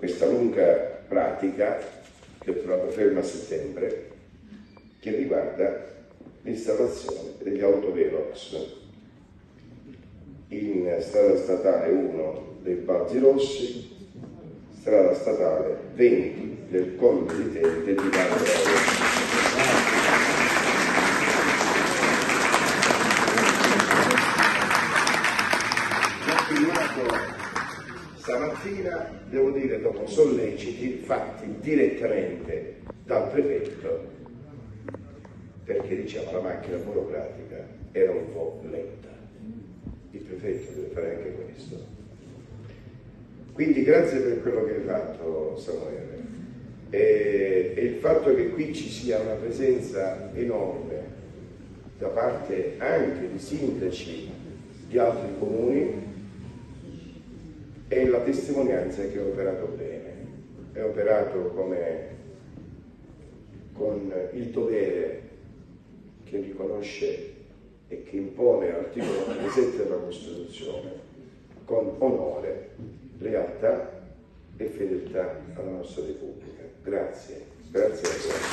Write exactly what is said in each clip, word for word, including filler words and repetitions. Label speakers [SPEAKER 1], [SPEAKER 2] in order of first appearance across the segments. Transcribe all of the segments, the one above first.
[SPEAKER 1] questa lunga pratica che ho trovato ferma a settembre, che riguarda l'installazione degli autovelox in strada statale uno dei Balzi Rossi, strada statale venti del Colle di Tente di Vallo. Stamattina, devo dire, dopo solleciti fatti direttamente dal prefetto, perché diciamo la macchina burocratica era un po' lenta. Il prefetto deve fare anche questo. Quindi grazie per quello che hai fatto, Samuele. E, e il fatto che qui ci sia una presenza enorme da parte anche di sindaci di altri comuni è la testimonianza che è operato bene, è operato come, con il dovere che riconosce e che impone l'articolo ventisette della Costituzione, con onore, lealtà e fedeltà alla nostra Repubblica. Grazie, grazie a voi.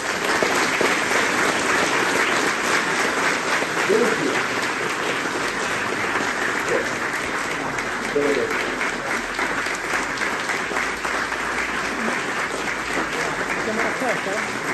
[SPEAKER 2] Siamo d'accordo?